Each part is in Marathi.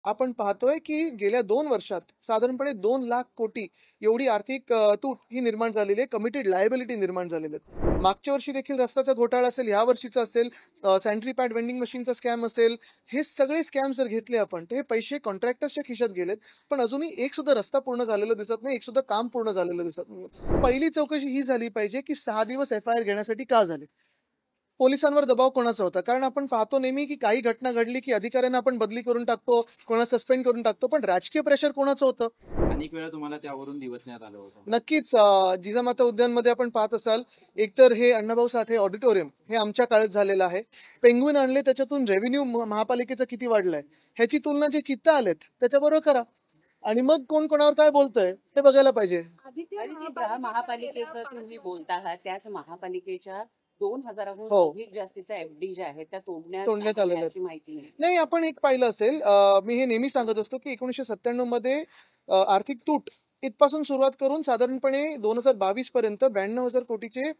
आपण पाहतोय की गेल्या 2 वर्षात साधारणपणे 2 लाख कोटी एवढी आर्थिक तूट ही निर्माण झालेली आहे. कमिटेड लायबिलिटी निर्माण झालेले आहेत. मागच्या वर्षी देखील रस्त्याचा घोटाळा असेल, ह्या वर्षीचा असेल, सॅनिटरी पॅड वेंडिंग मशीनचा स्कॅम असेल, हे सगळे स्कॅम जर घेतले आपण तर हे पैसे कॉन्ट्रॅक्टर्सच्या खिशात गेलेत. पण अजूनही एक सुद्धा रस्ता पूर्ण झालेला दिसत नाही, एक सुद्धा काम पूर्ण झालेलं दिसत नाही. पहिली चौकशी ही झाली पाहिजे की 6 दिवस FIR घेण्यासाठी का झाले. पोलिसांवर दबाव कोणाचा होता? कारण आपण पाहतो नेहमी की काही घटना घडली की अधिकाऱ्यांना आपण बदली करून टाकतो, कोणाला सस्पेंड करून टाकतो, पण राजकीय प्रेशर कोणाचं होतं? अनेक वेळा तुम्हाला त्यावरून दिवसण्यात आलं होतं. नक्कीच जिजामाता उद्यानमध्ये आपण पाहत असाल, एकतर हे अण्णाभाऊ साठे ऑडिटोरियम हे आमच्या काळात झालेलं आहे. पेंग्विन आणले, त्याच्यातून रेव्हेन्यू महापालिकेचा किती वाढलाय ह्याची तुलना जे चित्ता आलेत त्याच्याबरोबर करा. आणि मग कोण कोणावर काय बोलतंय हे बघायला पाहिजे. ज्या महापालिकेचं तुम्ही बोलता आहात त्याच महापालिकेच्या 2000हून हो, अधिक जास्तीच्या FD ज्या आहेत त्या तोडण्यात आलेल्या आलेलं अशी आहे. माहिती आहे. नाही, आपण एक पाहिलं असेल, मी हे नेहमी सांगत असतो की 1997 मध्ये आर्थिक तूट इथपासून सुरुवात करून साधारणपणे 2022 पर्यंत 92,000 कोटीचे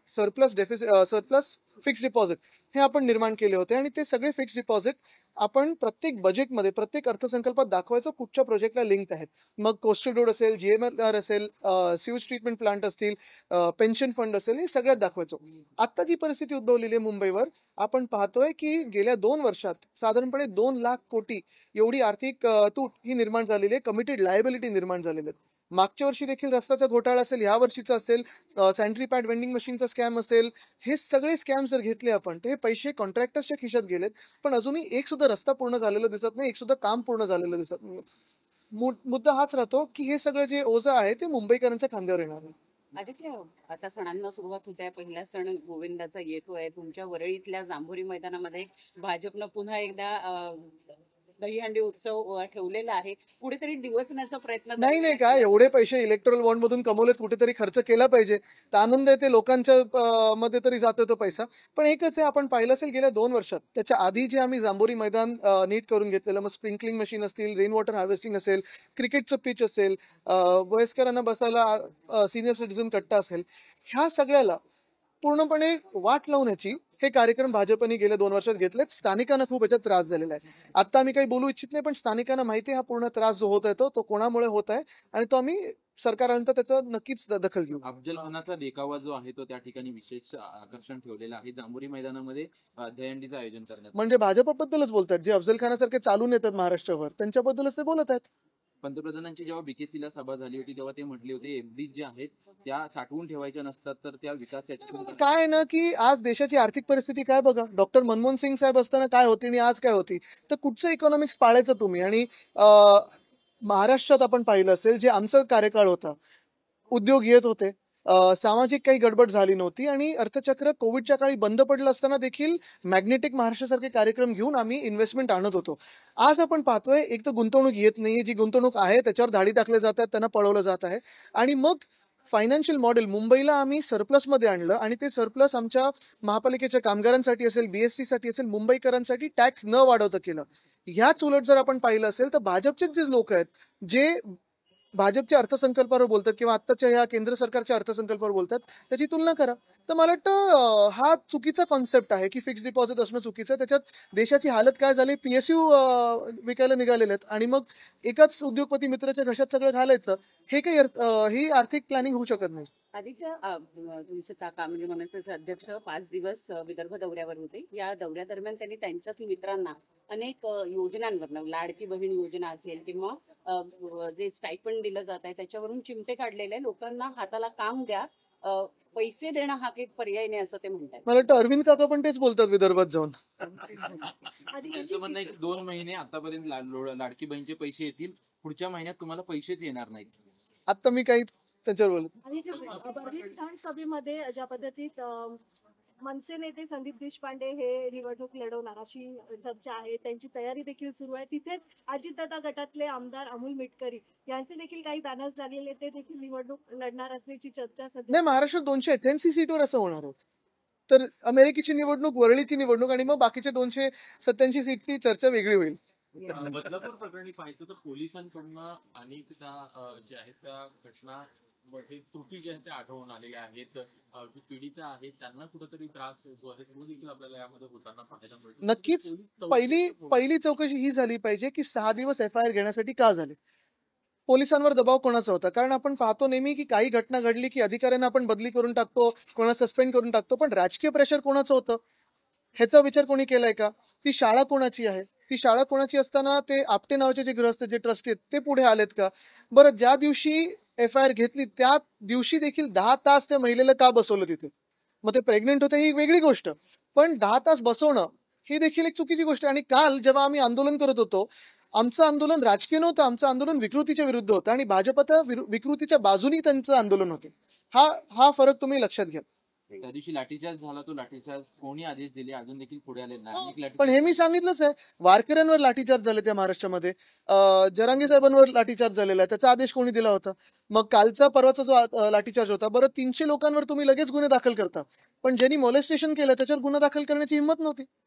सरप्लस फिक्स डिपॉझिट हे आपण निर्माण केले होते. आणि ते सगळे फिक्स डिपॉझिट आपण प्रत्येक बजेटमध्ये, प्रत्येक अर्थसंकल्पात दाखवायचो कुठच्या प्रोजेक्टला लिंक्ड आहेत. मग कोस्टल रोड असेल, GMLR असेल, सिवेज ट्रीटमेंट प्लांट असतील, पेन्शन फंड असेल, हे सगळ्यात दाखवायचो. आता जी परिस्थिती उद्भवलेली आहे मुंबईवर, आपण पाहतोय की गेल्या 2 वर्षात साधारणपणे 2 लाख कोटी एवढी आर्थिक तूट ही निर्माण झालेली आहे. कमिटेड लायबिलिटी निर्माण झालेली आहेत. मागच्या वर्षी देखील रस्त्याचा घोटाळा असेल, ह्या वर्षीचा असेल, सॅनिटरी पॅड वेंडिंग मशीनचा स्कॅम असेल, हे सगळे स्कॅम जर घेतले आपण तर हे पैसे कॉन्ट्रॅक्टर्सच्या खिशात गेलेत. पण अजूनही एक सुद्धा रस्ता पूर्ण झालेला दिसत नाही, एक सुद्धा काम पूर्ण झालेलं दिसत नाही. मुद्दा हाच राहतो की हे सगळं जे ओझं आहे ते मुंबईकरांच्या खांद्यावर येणार आहे. आदित्य, आता सणांना सुरुवात होते. पहिला सण गोविंदाचा येतोय. तुमच्या वरळीतल्या जांभोरी मैदानामध्ये भाजपनं पुन्हा एकदा दहीहंडी उत्सव ठेवलेला आहे. कुठेतरी दिवसण्याचा प्रयत्न नाही नाही, दरवेळेला काय केला एवढे पैसे इलेक्ट्रल बॉन्ड मधून कमवलेत, कुठेतरी खर्च केला पाहिजे. तर आनंद आहे, ते लोकांच्या मध्ये तरी जातोय तो पैसा. पण एकच आहे, आपण पाहिलं असेल गेल्या 2 वर्षात त्याच्या आधी जे आम्ही जांभोरी मैदान नीट करून घेतलेलं, मग स्प्रिंकलिंग मशीन असतील, रेन वॉटर हार्वेस्टिंग असेल, क्रिकेटचं पिच असेल, वयस्करांना बसायला सिनियर सिटीझन कट्टा असेल, ह्या सगळ्याला पूर्णपणे वाट लावण्याची हे कार्यक्रम भाजपने गेल्या 2 वर्षात घेतलेत. स्थानिकांना खूप याच्यात त्रास झालेला आहे. आता आम्ही काही बोलू इच्छित नाही, पण स्थानिकांना माहिती आहे हा पूर्ण त्रास जो होत आहे तो कोणामुळे होत आहे. आणि तो आम्ही सरकारानंतर त्याचं नक्कीच दखल घेऊ. अफजल खानाचा देखावा जो आहे तो त्या ठिकाणी विशेष आकर्षण ठेवलेलं आहे. जांभोरी मैदानामध्ये दहीहंडीचं आयोजन करण्यात म्हणजे भाजपबद्दलच बोलतात, जे अफजल खानासारखे चालून येतात महाराष्ट्रावर त्यांच्याबद्दलच ते बोलत आहेत. पंतप्रधानांची जेव्हा BKC ला सभा झाली होती तेव्हा ते म्हटले होते FD ज्या आहेत त्या साठवून ठेवायच्या नसतात तर त्या विकास त्याच्यातून काय आहे ना की आज देशाची आर्थिक परिस्थिती काय बघा, डॉक्टर मनमोहन सिंग साहेब असताना काय होती आणि आज काय होती. तर कुठचं इकॉनॉमिक्स पाळायचं तुम्ही. आणि महाराष्ट्रात आपण पाहिलं असेल, जे आमचा कार्यकाळ होता, उद्योग येत होते, सामाजिक काही गडबड झाली नव्हती, आणि अर्थचक्र कोविडच्या काळी बंद पडलं असताना देखील मॅग्नेटिक महाराष्ट्रासारखे कार्यक्रम घेऊन आम्ही इन्व्हेस्टमेंट आणत होतो. आज आपण पाहतोय, एक तर गुंतवणूक येत नाहीये, जी गुंतवणूक आहे त्याच्यावर धाडी टाकले जात आहेत, त्यांना पळवलं जात आहे. आणि मग फायनान्शियल मॉडेल मुंबईला आम्ही सरप्लस मध्ये आणलं, आणि ते सरप्लस आमच्या महापालिकेच्या कामगारांसाठी असेल, BSC साठी असेल, मुंबईकरांसाठी टॅक्स न वाढवता केलं. ह्याच उलट जर आपण पाहिलं असेल तर भाजपचेच जे लोक आहेत, जे भाजपच्या अर्थसंकल्पावर बोलतात किंवा आत्ताच्या या केंद्र सरकारच्या अर्थसंकल्पावर बोलतात, त्याची तुलना करा. तर मला वाटतं हा चुकीचा कॉन्सेप्ट आहे की फिक्स डिपॉझिट असणं चुकीचं आहे. त्याच्यात देशाची हालत काय झाली, PSU विकायला निघालेले आहेत, आणि मग एकाच उद्योगपती मित्राच्या घशात सगळं घालायचं, हे काही ही आर्थिक प्लॅनिंग होऊ शकत नाही. आदित्य, तुमचे काका म्हणजे मनसेचे अध्यक्ष 5 दिवस विदर्भ दौऱ्यावर होते. या दौऱ्यादरम्यान त्यांनी त्यांच्याच मित्रांना अनेक योजनांवर, लाडकी बहीण योजना असेल किंवा जे स्टायपंड दिलं जात आहे त्याच्यावरून चिमटे काढलेले आहे. लोकांना हाताला काम द्या, पैसे देणं हा काही पर्याय नाही असं ते म्हणतात. मला वाटतं अरविंद काका पण तेच बोलतात विदर्भात जाऊन. त्यांचं म्हणणं आहे की 2 महिने आतापर्यंत लाडकी बहीणचे पैसे येतील, पुढच्या महिन्यात तुम्हाला पैसेच येणार नाहीत. आता मी काही त्याच्यावर बोलत. आणि जे वरळी विधानसभेमध्ये ज्या पद्धतीत मनसे नेते संदीप देशपांडे हे निवडणूक लढवणार अशी चर्चा आहे, त्यांची तयारी देखील सुरू आहे. तिथेच अजितदादा गटातले आमदार अमोल मिटकरी यांचे देखील काही बॅनर्स लागलेले, ते देखील निवडणूक लढणार असल्याची चर्चा सध्या. नाही, महाराष्ट्रात 288 सीटवर असं होणार होत. तर अमेरिकेची निवडणूक, वरळीची निवडणूक, आणि मग बाकीच्या 287 सीटची चर्चा वेगळी होईल. बदलापूर प्रकरणी पाहायचं तर पोलिसांकडनं अनेकदा ज्या आहेत त्या घटना हे त्रुटी ज्या आहेत त्या आढळून आलेल्या आहेत. जी पीडित आहेत त्यांना कुठेतरी त्रास होतो आहे तो देखील आपल्याला यामध्ये होताना पाहायला मिळतो. नक्कीच. पहिली चौकशी ही झाली पाहिजे की 6 दिवस FIR घेण्यासाठी का झाले. पोलिसांवर दबाव कोणाचा होता. कारण आपण पाहतो नेहमी की काही घटना घडली की अधिकाऱ्यांना आपण बदली करून टाकतो, कोणाला सस्पेंड करून टाकतो, पण राजकीय प्रेशर कोणाचं होतं ह्याचा विचार कोणी केलाय का. ती शाळा कोणाची आहे, ती शाळा कोणाची असताना ते आपटे नावाचे जे गृहस्थ जे ट्रस्टी आहेत ते पुढे आलेत का. बरं, ज्या दिवशी FIR घेतली त्या दिवशी देखील 10 तास त्या महिलेला का बसवलं तिथे. मग ते प्रेग्नेंट होते ही वेगळी गोष्ट, पण 10 तास बसवणं ही देखील एक चुकीची गोष्ट आहे. आणि काल जेव्हा आम्ही आंदोलन करत होतो, आमचं आंदोलन राजकीय नव्हतं, आमचं आंदोलन विकृतीच्या विरुद्ध होतं आणि भाजपा विकृतीच्या बाजूनी त्यांचं आंदोलन होतं. हा फरक तुम्ही लक्षात घ्या. त्या दिवशी लाठीचार्ज झाला, तो लाठीचार्ज कोणी आदेश दिले अजून देखील पुढे आले नाही. अनेक पण हे मी लाठीचार्ज सांगितलंच आहे, वारकऱ्यांवर लाठीचार्ज झाले त्या महाराष्ट्रामध्ये. जरांगे साहेबांवर लाठीचार्ज झालेला आहे, त्याचा आदेश कोणी दिला होता. मग कालचा परवाचा जो लाठीचार्ज होता, बरं 300 लोकांवर तुम्ही लगेच गुन्हे दाखल करता, पण ज्यांनी मॉलेस्टेशन केलं त्याच्यावर गुन्हा दाखल करण्याची हिंमत नव्हती.